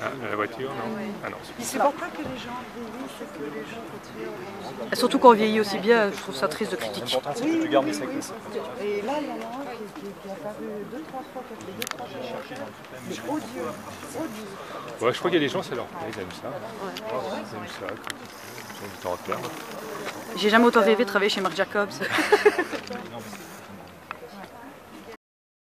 Ah, la voiture, non? Ah non. C'est pour pas que les gens vieillissent, c'est que les gens continuent. Surtout quand on vieillit aussi bien, je trouve ça triste de critiquer. L'important, c'est que tu gardes les séquences. Et là, il y en a un qui est apparu 2-3 fois, qui a fait 2-3 fois. C'est odieux. Odieux. Ouais, je crois qu'il y a des gens, ça leur plaît, ils aiment ça. Ils aiment ça, ils ont du temps à perdre. J'ai jamais autant rêvé de travailler chez Marc Jacobs.